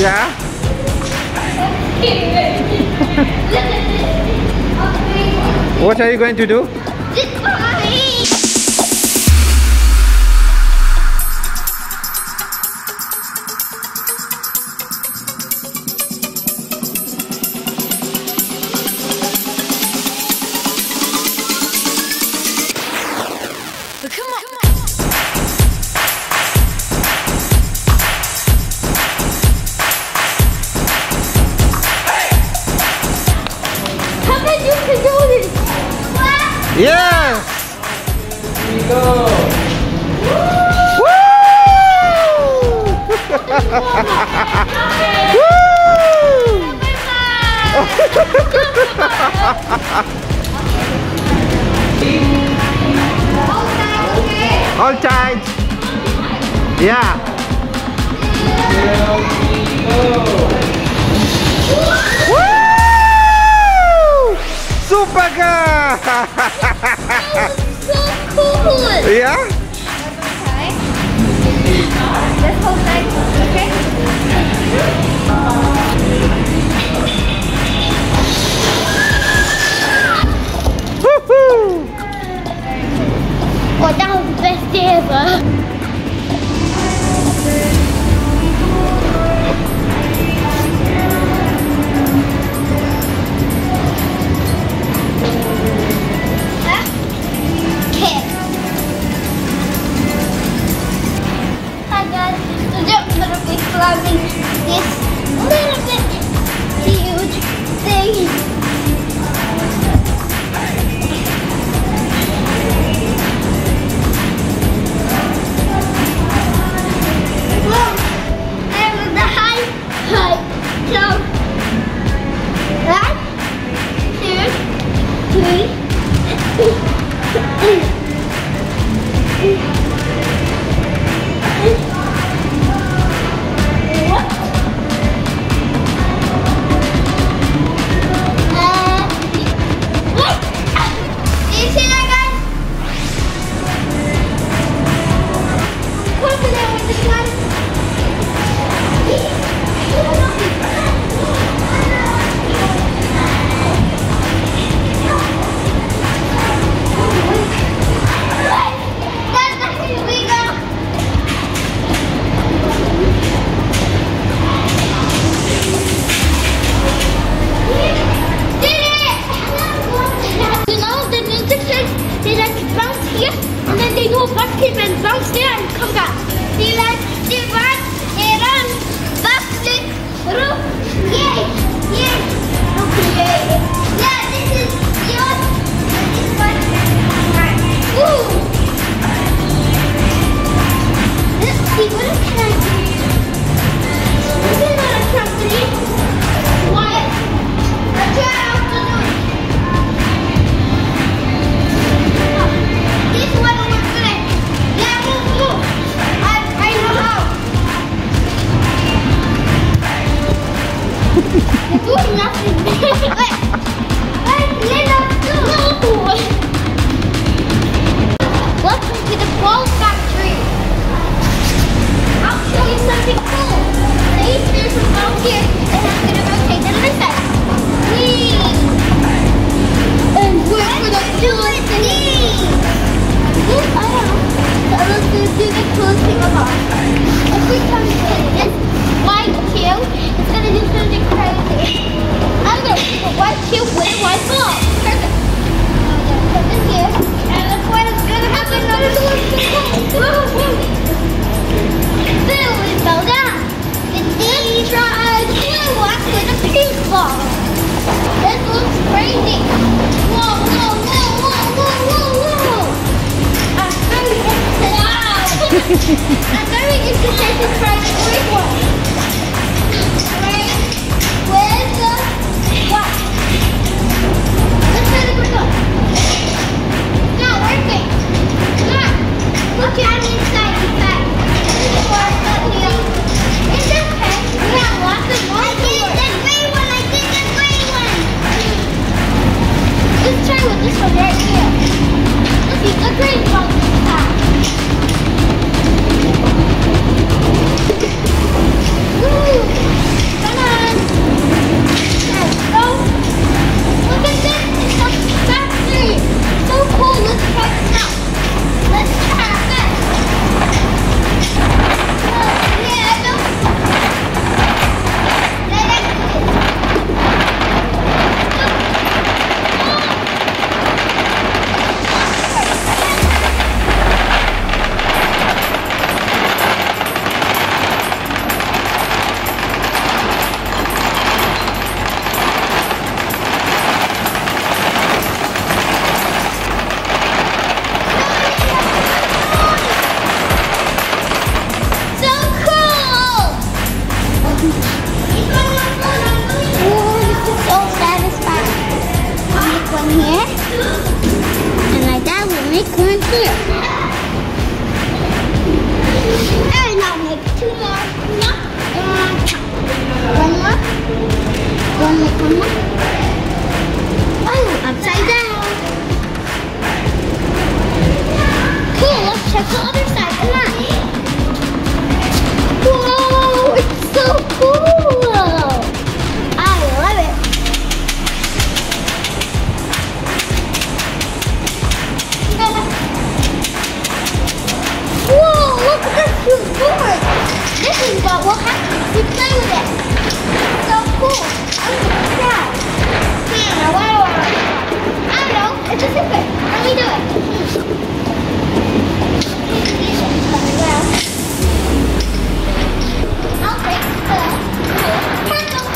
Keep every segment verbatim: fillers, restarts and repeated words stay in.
Yeah? What are you going to do? Yes! Here we go! Woo! All tight! Yeah! Here we go! Super girl! So cool! Yeah? Okay. Let's hold tight, okay? Woohoo! Oh, that was the best day ever. Climbing this little bit huge thing. Whoa! I'm on the high, high jump. One, two, three. And bounce there and come back. See that? See what? They run. Back, stick, roof. Yay! Yay! Okay. Yeah, this is yours. This one. Right. Ooh! Let's see, what can I do? This is not a trampoline. What? Let's try afternoon. This one was good. Yeah, move, move. I, I know how. You're doing nothing. Wait. Wait, Lena, no. Welcome to the ball factory. I'll show you something cool. See, there's some balls here, and I'm going to rotate them like that. Whee! And we're going to do it. I don't know. So let's do the coolest thing of all. Every time you hit this white tail, it's gonna do something crazy. I'm gonna keep a white tail with a white ball. Perfect. I'm gonna put this here, and look what is gonna happen. Another little Billy fell down. And then he tried to walk with a pink ball. This looks crazy. Whoa, whoa, whoa, whoa, whoa, whoa, whoa. I'm very interested. Wow. I'm very interested to try the green one. Right? Where's the what? Let's try the green one. It's not working. Look. Look at the inside. Inside. This is where it's up here. It's okay. We have lots of more. I did the green one. I did the green one. Let's try with this one right here. Let's see the green one this time. Woo! unicorn here. And I'll make two more. No. One more. One more. One more. Oh, upside down. Cool. Let's check the other side. Come on. Whoa! It's so cool. I love it. Whoa! Look at this huge board. This is what we'll have to play with it. So cool. I'm so proud. Hmm, what do I want? I don't know. It's a secret. Let me do it. I'll take the purple.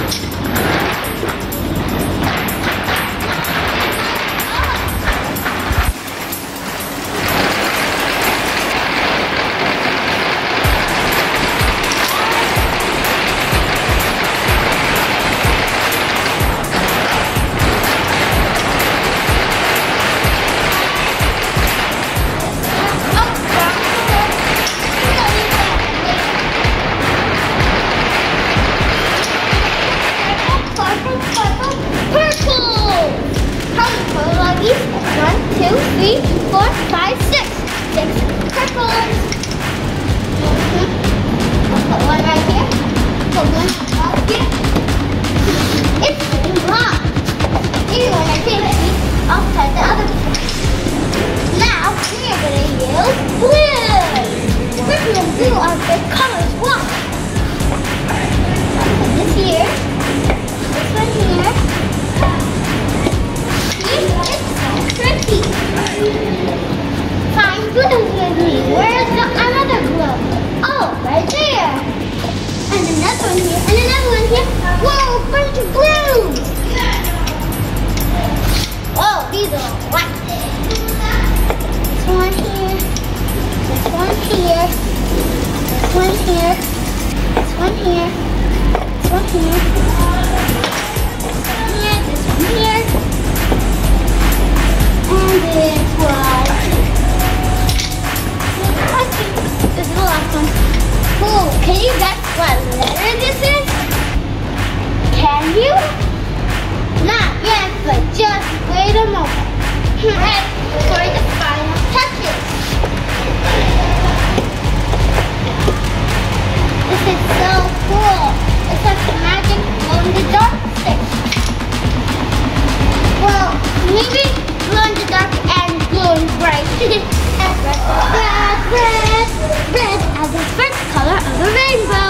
Can you guess what letter this is? Can you? Not yet, but just wait a moment. Head for the final touches. This is so cool. It's like a magic glow in the dark stick. Well, maybe glow in the dark and glowing bright. And red, red, red, red as the first color of the rainbow.